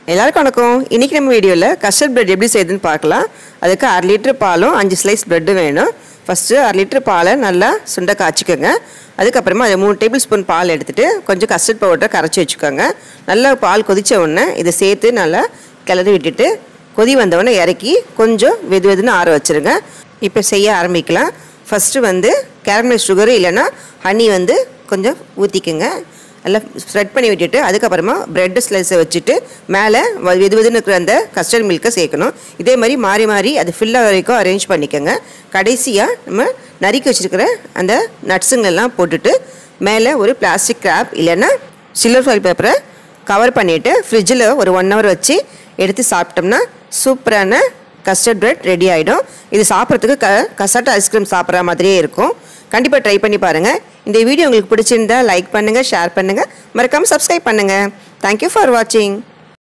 எல்லாருக்கும் வணக்கம். இன்னைக்கு நம்ம வீடியோல கஸ்டர்ட் பிரெட் எப்படி செய்யுதுன்னு பார்க்கலாம். அதுக்கு 1/2 லிட்டர் பாலும் 5 ஸ்லைஸ் பிரெட் வேணும். ஃபர்ஸ்ட் 1/2 லிட்டர் பாலை நல்லா சுண்ட காய்ச்சிக்கோங்க. அதுக்கு அப்புறமா அதை 3 டேபிள் ஸ்பூன் பால் எடுத்துட்டு கொஞ்சம் கஸ்டர்ட் பவுடரை கரைச்சி வச்சுக்கோங்க. நல்லா பால் கொதிச்ச உடனே இதை சேர்த்து நல்லா கிளறி விட்டுட்டு கொதி வந்தவொடனே இறக்கி கொஞ்சம் வெதுன்னு ஆற வச்சிருங்க. இப்போ செய்ய ஆரம்பிக்கலாம். ஃபர்ஸ்ட் கேரமலைஸ் சுகர் இல்லைன்னா ஹனி கொஞ்சம் ஊற்றிக்குங்க. நல்லா ஸ்ப்ரெட் பண்ணி விட்டுட்டு அதுக்கப்புறமா பிரெட் ஸ்லைஸை வச்சுட்டு மேலே வெதுன்னு இருக்கிற அந்த கஸ்டர்ட் மில்கை சேர்க்கணும். இதே மாதிரி மாறி மாறி அது ஃபில்லாக வரைக்கும் அரேஞ்ச் பண்ணிக்கோங்க. கடைசியாக நம்ம நறுக்கி வச்சுருக்கிற அந்த நட்ஸுங்கெல்லாம் போட்டுட்டு மேலே ஒரு பிளாஸ்டிக் கிராப் இல்லைன்னா சில்வர் ஃபாயில் பேப்பரை கவர் பண்ணிவிட்டு ஃப்ரிட்ஜில் ஒரு 1 hour வச்சு எடுத்து சாப்பிட்டோம்னா சூப்பரான கஸ்டர்ட் பிரெட் ரெடி ஆகிடும். இது சாப்பிட்றதுக்கு கசாட்டா ஐஸ்கிரீம் சாப்பிட்ற மாதிரியே இருக்கும். கண்டிப்பாக ட்ரை பண்ணி பாருங்கள். இந்த வீடியோ உங்களுக்கு பிடிச்சிருந்தா லைக் பண்ணுங்கள், ஷேர் பண்ணுங்கள், மறக்காமல் சப்ஸ்கிரைப் பண்ணுங்கள். தேங்க்யூ ஃபார் வாட்சிங்.